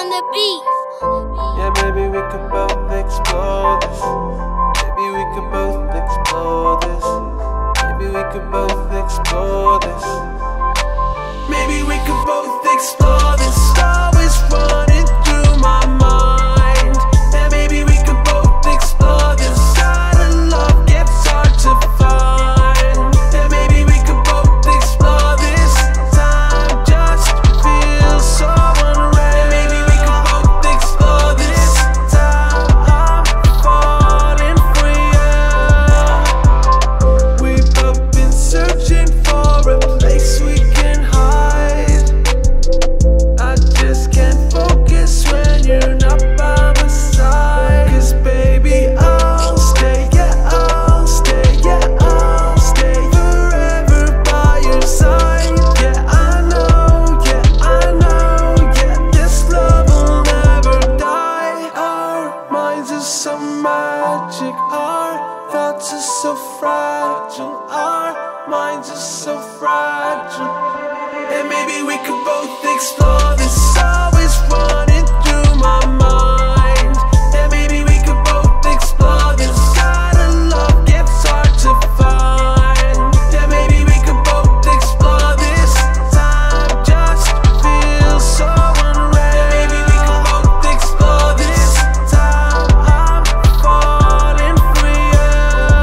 on the beat. Yeah, maybe we could both explore this. Maybe we could both explore this. Maybe we could both explore this. Maybe we could both explore this. Always running through my mind. Yeah, maybe we could both explore this. Gotta love gets hard to find. Yeah, maybe we could both explore this. Time just feels so unreal. Yeah, maybe we could both explore this. Time I'm falling for you. We've both been searching for a place we can hide. I just can't focus when you're not by my side. 'Cause baby, I'll stay, yeah, I'll stay, yeah, I'll stay forever by your side. Yeah, I know, yeah, I know, yeah, this love will never die. Our minds are so magic, our thoughts are so fragile, our minds are so fragile. And maybe we could both explore this. Always running through my mind. And maybe we could both explore this. Gotta love gets hard to find. Yeah, maybe we could both explore this. Time just feels so unreal. Yeah, maybe we could both explore this. Time I'm falling for you.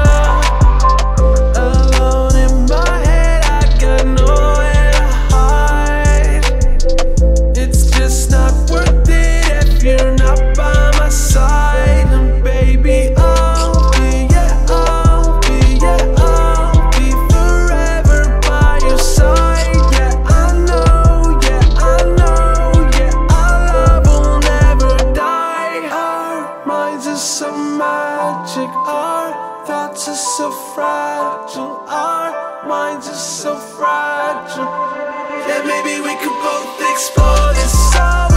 Alone in my head, I got nowhere to hide. It's just not worth it if you're not by my side. And baby, I'll be, yeah, I'll be, yeah, I'll be forever by your side. Yeah, I know, yeah, I know, yeah, our love will never die. Our minds are so magic, our thoughts are so fragile, our minds are so fragile. Yeah, maybe we could both explore this.